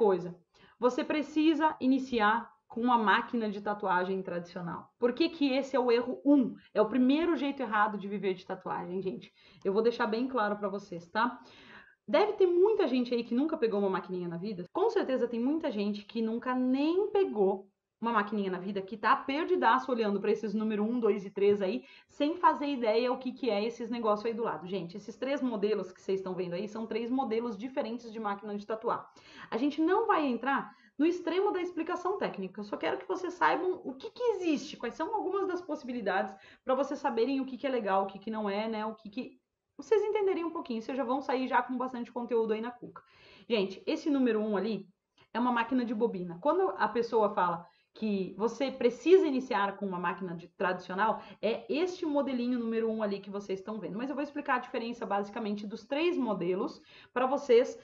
coisa, você precisa iniciar com uma máquina de tatuagem tradicional. Por que que esse é o erro 1? É o primeiro jeito errado de viver de tatuagem, gente. Eu vou deixar bem claro para vocês, tá? Deve ter muita gente aí que nunca pegou uma maquininha na vida. Com certeza tem muita gente que nunca nem pegou uma maquininha na vida, que tá perdidaço olhando para esses número 1, 2 e 3 aí, sem fazer ideia o que que é esses negócios aí do lado. Gente, esses 3 modelos que vocês estão vendo aí são 3 modelos diferentes de máquina de tatuar. A gente não vai entrar no extremo da explicação técnica. Eu só quero que vocês saibam o que que existe, quais são algumas das possibilidades para vocês saberem o que que é legal, o que que não é, né? O que que vocês entenderem um pouquinho, vocês já vão sair já com bastante conteúdo aí na cuca. Gente, esse número 1 ali é uma máquina de bobina. Quando a pessoa fala que você precisa iniciar com uma máquina tradicional, é este modelinho número 1 ali que vocês estão vendo. Mas eu vou explicar a diferença basicamente dos 3 modelos para vocês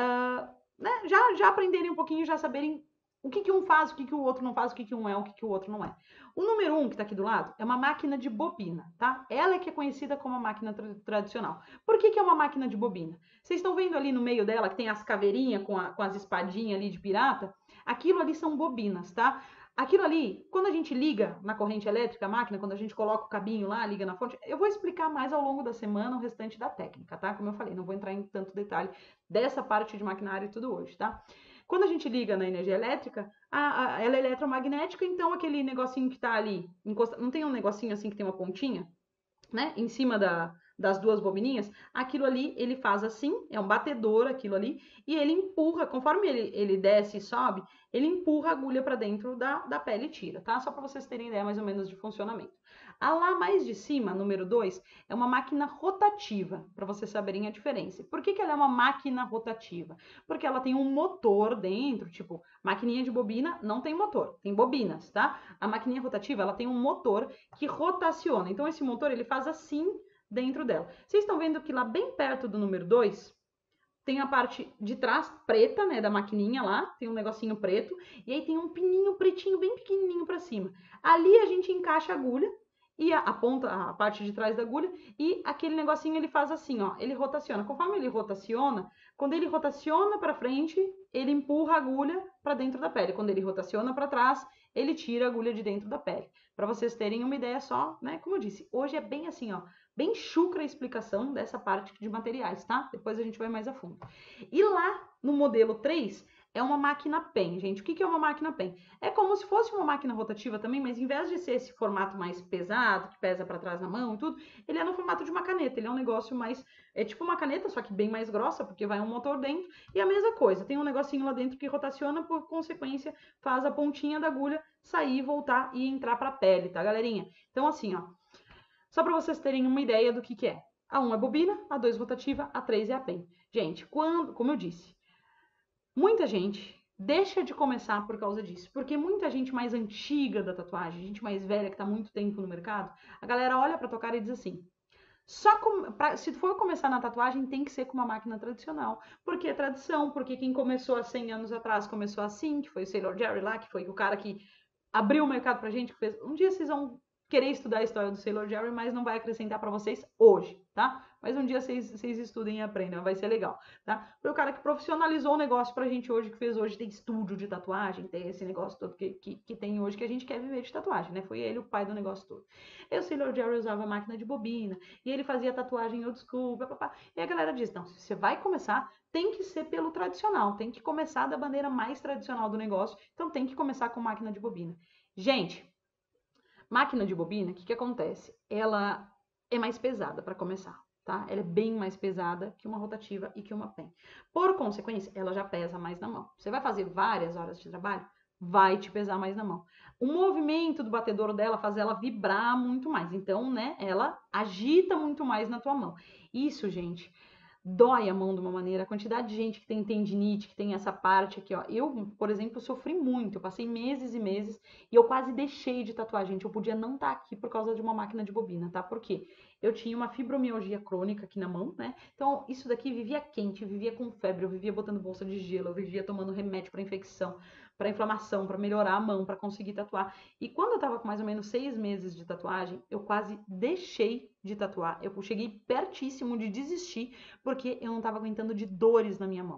né, já aprenderem um pouquinho, já saberem o que que um faz, o que que o outro não faz, o que que um é, o que que o outro não é. O número 1, que está aqui do lado, é uma máquina de bobina, tá? Ela é que é conhecida como a máquina tradicional. Por que que é uma máquina de bobina? Vocês estão vendo ali no meio dela, que tem as caveirinhas com as espadinhas ali de pirata? Aquilo ali são bobinas, tá? Aquilo ali, quando a gente liga na corrente elétrica a máquina, quando a gente coloca o cabinho lá, liga na fonte, eu vou explicar mais ao longo da semana o restante da técnica, tá? Como eu falei, não vou entrar em tanto detalhe dessa parte de maquinário e tudo hoje, tá? Quando a gente liga na energia elétrica, ela é eletromagnética, então aquele negocinho que tá ali, não tem um negocinho assim que tem uma pontinha, né, em cima das 2 bobininhas, aquilo ali ele faz assim, é um batedor aquilo ali, e ele empurra, conforme ele desce e sobe, ele empurra a agulha para dentro da pele e tira, tá? Só para vocês terem ideia mais ou menos de funcionamento. A lá mais de cima, número 2, é uma máquina rotativa, para vocês saberem a diferença. Por que que ela é uma máquina rotativa? Porque ela tem um motor dentro, tipo, maquininha de bobina não tem motor, tem bobinas, tá? A maquininha rotativa, ela tem um motor que rotaciona. Então, esse motor, ele faz assim dentro dela. Vocês estão vendo que lá bem perto do número 2, tem a parte de trás preta, né, da maquininha lá, tem um negocinho preto, e aí tem um pininho pretinho bem pequenininho para cima. Ali a gente encaixa a agulha e a ponta, a parte de trás da agulha, e aquele negocinho ele faz assim, ó, ele rotaciona. Conforme ele rotaciona, quando ele rotaciona para frente, ele empurra a agulha para dentro da pele. Quando ele rotaciona para trás, ele tira a agulha de dentro da pele. Para vocês terem uma ideia só, né, como eu disse, hoje é bem assim, ó, bem chucra a explicação dessa parte de materiais, tá? Depois a gente vai mais a fundo. E lá no modelo 3 é uma máquina pen, gente. O que é uma máquina pen? É como se fosse uma máquina rotativa também, mas em vez de ser esse formato mais pesado, que pesa para trás na mão e tudo, ele é no formato de uma caneta. Ele é um negócio mais... É tipo uma caneta, só que bem mais grossa, porque vai um motor dentro. E a mesma coisa, tem um negocinho lá dentro que rotaciona, por consequência, faz a pontinha da agulha sair, voltar e entrar para a pele, tá, galerinha? Então, assim, ó, só para vocês terem uma ideia do que é. A 1 é bobina, a 2 rotativa, a 3 é a pen. Gente, como eu disse, muita gente deixa de começar por causa disso. Porque muita gente mais antiga da tatuagem, gente mais velha que está muito tempo no mercado, a galera olha para tua cara e diz assim: se for começar na tatuagem, tem que ser com uma máquina tradicional. Porque é tradição, porque quem começou há 100 anos atrás começou assim, que foi o Sailor Jerry lá, que foi o cara que abriu o mercado pra gente, que fez... Um dia vocês vão querer estudar a história do Sailor Jerry, mas não vai acrescentar para vocês hoje, tá? Mas um dia vocês estudem e aprendam, vai ser legal, tá? Foi o cara que profissionalizou o negócio pra gente hoje, que fez hoje, tem estúdio de tatuagem, tem esse negócio todo que tem hoje, que a gente quer viver de tatuagem, né? Foi ele o pai do negócio todo. E o Sailor Jerry usava máquina de bobina, e ele fazia tatuagem old school, papapá. E a galera diz, não, se você vai começar, tem que ser pelo tradicional, tem que começar da maneira mais tradicional do negócio, então tem que começar com máquina de bobina. Gente, máquina de bobina, o que acontece? Ela é mais pesada para começar, tá? Ela é bem mais pesada que uma rotativa e que uma pen. Por consequência, ela já pesa mais na mão. Você vai fazer várias horas de trabalho, vai te pesar mais na mão. O movimento do batedor dela faz ela vibrar muito mais. Então, né, ela agita muito mais na tua mão. Isso, gente, dói a mão de uma maneira. A quantidade de gente que tem tendinite, que tem essa parte aqui, ó. Eu, por exemplo, sofri muito. Eu passei meses e meses e eu quase deixei de tatuar, gente. Eu podia não estar aqui por causa de uma máquina de bobina, tá? Por quê? Eu tinha uma fibromialgia crônica aqui na mão, né? Então, isso daqui vivia quente, vivia com febre, eu vivia botando bolsa de gelo, eu vivia tomando remédio para infecção, para inflamação, para melhorar a mão, para conseguir tatuar. E quando eu tava com mais ou menos 6 meses de tatuagem, eu quase deixei de tatuar. Eu cheguei pertíssimo de desistir, porque eu não tava aguentando de dores na minha mão.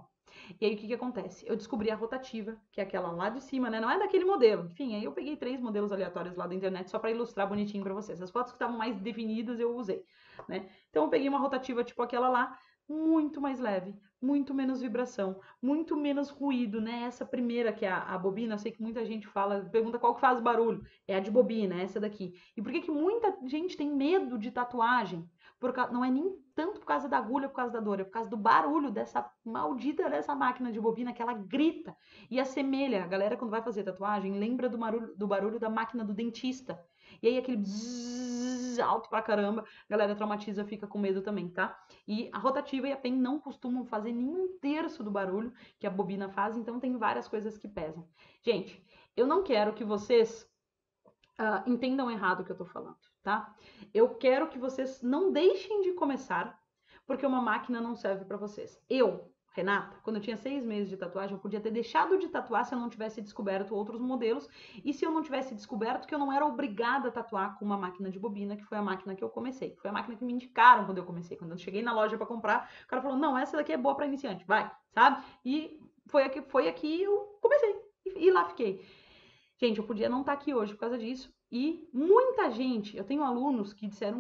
E aí o que que acontece? Eu descobri a rotativa, que é aquela lá de cima, né? Não é daquele modelo. Enfim, aí eu peguei 3 modelos aleatórios lá da internet só para ilustrar bonitinho para vocês. As fotos que estavam mais definidas eu usei, né? Então eu peguei uma rotativa tipo aquela lá, muito mais leve, muito menos vibração, muito menos ruído, né? Essa primeira que é a bobina, eu sei que muita gente fala, pergunta qual que faz barulho. É a de bobina, essa daqui. E por que que muita gente tem medo de tatuagem? Não é nem tanto por causa da agulha, por causa da dor, é por causa do barulho dessa maldita dessa máquina de bobina que ela grita e assemelha. A galera quando vai fazer tatuagem lembra do barulho da máquina do dentista. E aí aquele bzzz alto pra caramba, a galera traumatiza, fica com medo também, tá? E a rotativa e a PEN não costumam fazer nenhum terço do barulho que a bobina faz, então tem várias coisas que pesam. Gente, eu não quero que vocês entendam errado o que eu tô falando, tá? Eu quero que vocês não deixem de começar, porque uma máquina não serve para vocês. Renata, quando eu tinha 6 meses de tatuagem, eu podia ter deixado de tatuar se eu não tivesse descoberto outros modelos e se eu não tivesse descoberto que eu não era obrigada a tatuar com uma máquina de bobina, que foi a máquina que eu comecei. Foi a máquina que me indicaram quando eu comecei. Quando eu cheguei na loja para comprar, o cara falou, não, essa daqui é boa para iniciante, vai, sabe? E foi aqui eu comecei e lá fiquei. Gente, eu podia não estar aqui hoje por causa disso. E muita gente, eu tenho alunos que disseram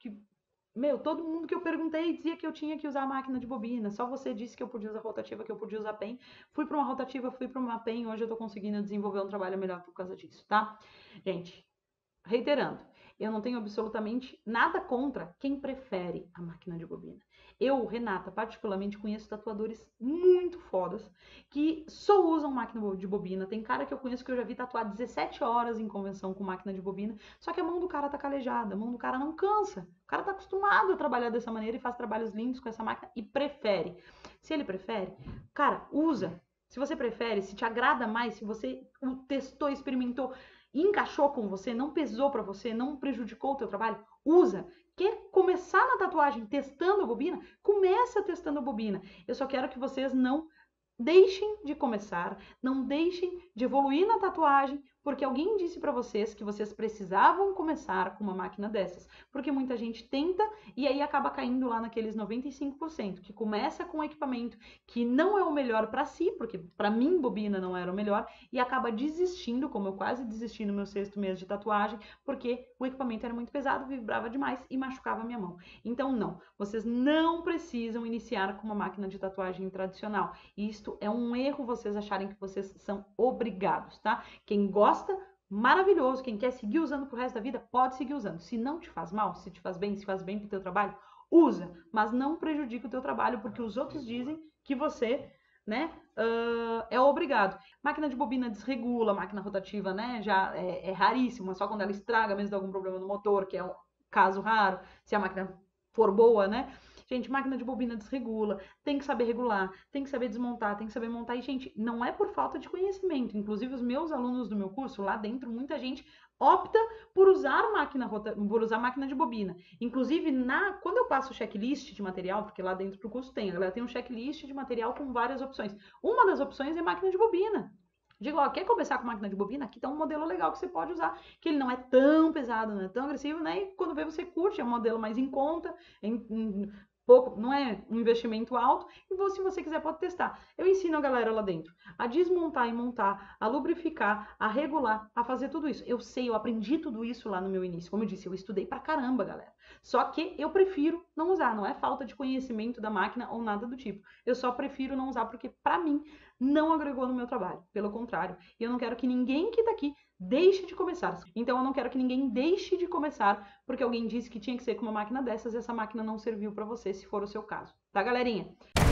meu, todo mundo que eu perguntei dizia que eu tinha que usar a máquina de bobina. Só você disse que eu podia usar rotativa, que eu podia usar PEN. Fui para uma rotativa, fui para uma PEN. Hoje eu tô conseguindo desenvolver um trabalho melhor por causa disso, tá? Gente, reiterando, eu não tenho absolutamente nada contra quem prefere a máquina de bobina. Eu, Renata, particularmente conheço tatuadores muito fodas que só usam máquina de bobina. Tem cara que eu conheço que eu já vi tatuar 17 horas em convenção com máquina de bobina, só que a mão do cara tá calejada, a mão do cara não cansa. O cara tá acostumado a trabalhar dessa maneira e faz trabalhos lindos com essa máquina e prefere. Se ele prefere, cara, usa. Se você prefere, se te agrada mais, se você testou, experimentou, encaixou com você, não pesou para você, não prejudicou o teu trabalho, usa. Quer começar na tatuagem testando a bobina? Começa testando a bobina. Eu só quero que vocês não deixem de começar, não deixem de evoluir na tatuagem, porque alguém disse para vocês que vocês precisavam começar com uma máquina dessas, porque muita gente tenta e aí acaba caindo lá naqueles 95%, que começa com um equipamento que não é o melhor para si, porque para mim bobina não era o melhor, e acaba desistindo, como eu quase desisti no meu 6º mês de tatuagem, porque o equipamento era muito pesado, vibrava demais e machucava a minha mão. Então não, vocês não precisam iniciar com uma máquina de tatuagem tradicional. Isto é um erro vocês acharem que vocês são obrigados, tá? Quem gosta, maravilhoso. Quem quer seguir usando pro resto da vida, pode seguir usando. Se não te faz mal, se te faz bem, se faz bem pro teu trabalho, usa. Mas não prejudica o teu trabalho, porque os outros dizem que você, né, é obrigado. Máquina de bobina desregula, máquina rotativa, né, já é raríssima, só quando ela estraga, mesmo de algum problema no motor, que é um caso raro, se a máquina for boa, né? Gente, máquina de bobina desregula, tem que saber regular, tem que saber desmontar, tem que saber montar. E, gente, não é por falta de conhecimento. Inclusive, os meus alunos do meu curso, lá dentro, muita gente opta por usar máquina de bobina. Inclusive, quando eu passo o checklist de material, porque lá dentro do curso tem, a galera tem um checklist de material com várias opções. Uma das opções é máquina de bobina. Digo, ó, quer começar com máquina de bobina? Aqui tá um modelo legal que você pode usar, que ele não é tão pesado, não é tão agressivo, né? E quando vê, você curte, é um modelo mais em conta, pouco, não é um investimento alto, e se você quiser pode testar. Eu ensino a galera lá dentro a desmontar e montar, a lubrificar, a regular, a fazer tudo isso. Eu sei, eu aprendi tudo isso lá no meu início. Como eu disse, eu estudei pra caramba, galera. Só que eu prefiro não usar, não é falta de conhecimento da máquina ou nada do tipo. Eu só prefiro não usar porque pra mim não agregou no meu trabalho. Pelo contrário, eu não quero que ninguém que tá aqui deixe de começar. Então eu não quero que ninguém deixe de começar porque alguém disse que tinha que ser com uma máquina dessas e essa máquina não serviu para você, se for o seu caso. Tá, galerinha?